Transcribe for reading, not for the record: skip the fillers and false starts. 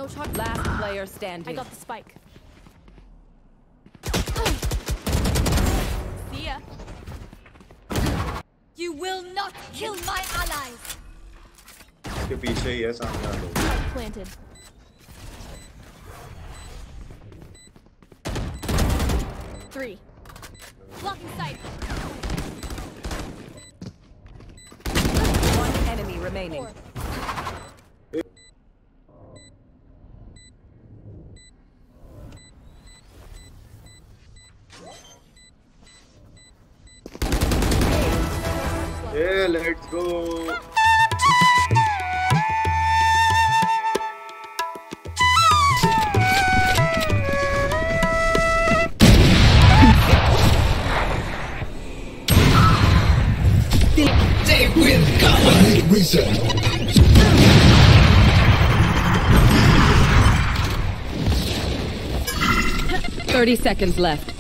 shot. Last player standing. I got the spike. See ya. You will not kill my allies. के पीछे ही है सामने आ लो. Planted. Three. Blocking sight. One enemy remaining. 4. Yeah, let's go. They will cover. Reset. 30 seconds left.